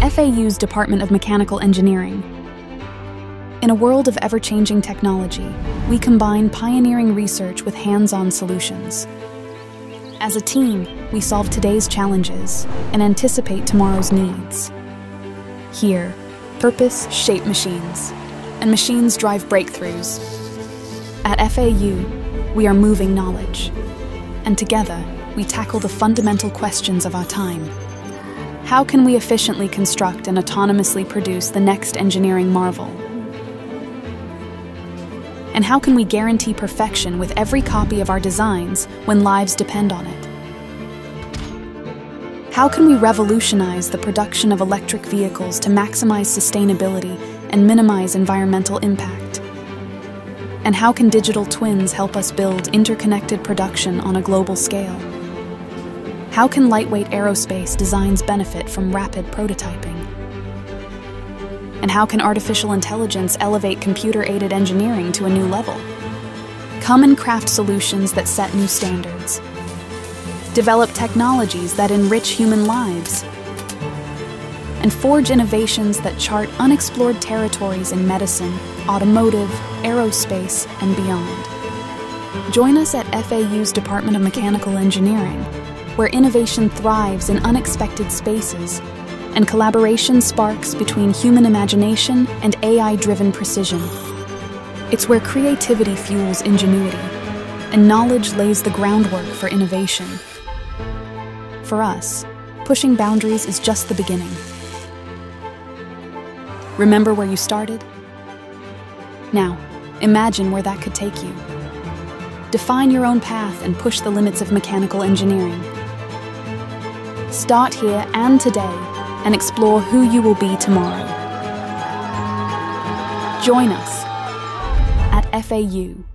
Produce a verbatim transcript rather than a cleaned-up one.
F A U's Department of Mechanical Engineering. In a world of ever-changing technology, we combine pioneering research with hands-on solutions. As a team, we solve today's challenges and anticipate tomorrow's needs. Here, purpose shapes machines, and machines drive breakthroughs. At F A U, we are moving knowledge, and together, we tackle the fundamental questions of our time. How can we efficiently construct and autonomously produce the next engineering marvel? And how can we guarantee perfection with every copy of our designs when lives depend on it? How can we revolutionize the production of electric vehicles to maximize sustainability and minimize environmental impact? And how can digital twins help us build interconnected production on a global scale? How can lightweight aerospace designs benefit from rapid prototyping? And how can artificial intelligence elevate computer-aided engineering to a new level? Come and craft solutions that set new standards. Develop technologies that enrich human lives. And forge innovations that chart unexplored territories in medicine, automotive, aerospace, and beyond. Join us at F A U's Department of Mechanical Engineering, where innovation thrives in unexpected spaces, and collaboration sparks between human imagination and A I-driven precision. It's where creativity fuels ingenuity, and knowledge lays the groundwork for innovation. For us, pushing boundaries is just the beginning. Remember where you started? Now, imagine where that could take you. Define your own path and push the limits of mechanical engineering. Start here and today, and explore who you will be tomorrow. Join us at F A U.